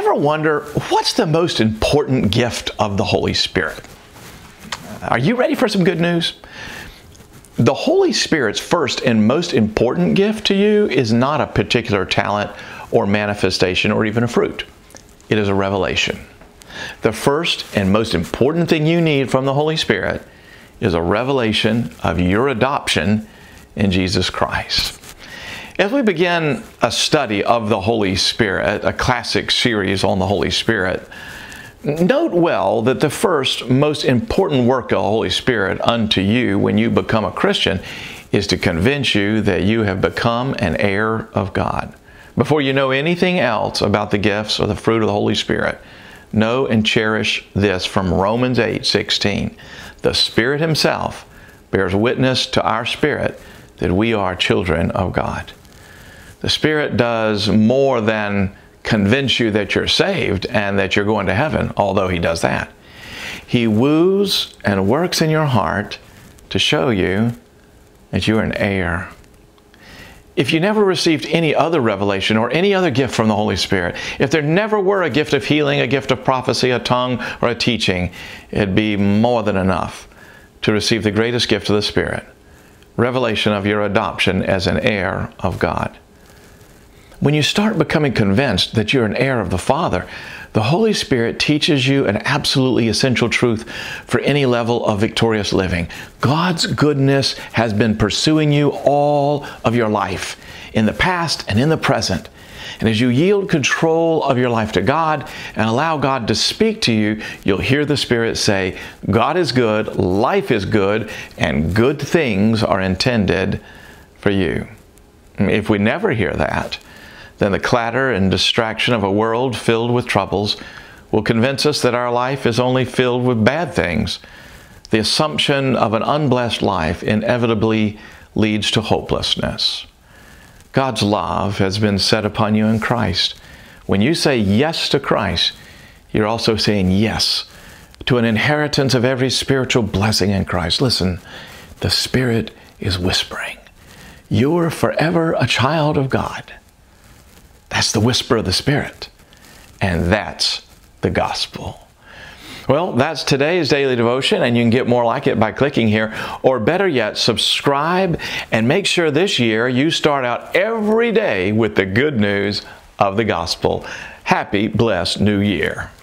ever wonder what's the most important gift of the Holy Spirit? Are you ready for some good news? The Holy Spirit's first and most important gift to you is not a particular talent or manifestation or even a fruit. It is a revelation. The first and most important thing you need from the Holy Spirit is a revelation of your adoption in Jesus Christ. As we begin a study of the Holy Spirit, a classic series on the Holy Spirit, note well that the first most important work of the Holy Spirit unto you when you become a Christian is to convince you that you have become an heir of God. Before you know anything else about the gifts or the fruit of the Holy Spirit, know and cherish this from Romans 8:16. The Spirit Himself bears witness to our spirit that we are children of God. The Spirit does more than convince you that you're saved and that you're going to heaven, although He does that. He woos and works in your heart to show you that you are an heir. If you never received any other revelation or any other gift from the Holy Spirit, if there never were a gift of healing, a gift of prophecy, a tongue, or a teaching, it'd be more than enough to receive the greatest gift of the Spirit, revelation of your adoption as an heir of God. When you start becoming convinced that you're an heir of the Father, the Holy Spirit teaches you an absolutely essential truth for any level of victorious living. God's goodness has been pursuing you all of your life, in the past and in the present. And as you yield control of your life to God and allow God to speak to you, you'll hear the Spirit say, God is good, life is good, and good things are intended for you. If we never hear that, then the clatter and distraction of a world filled with troubles will convince us that our life is only filled with bad things. The assumption of an unblessed life inevitably leads to hopelessness. God's love has been set upon you in Christ. When you say yes to Christ, you're also saying yes to an inheritance of every spiritual blessing in Christ. Listen, the Spirit is whispering, you're forever a child of God. That's the whisper of the Spirit. And that's the gospel. Well, that's today's daily devotion, and you can get more like it by clicking here. Or better yet, subscribe and make sure this year you start out every day with the good news of the gospel. Happy, blessed New Year.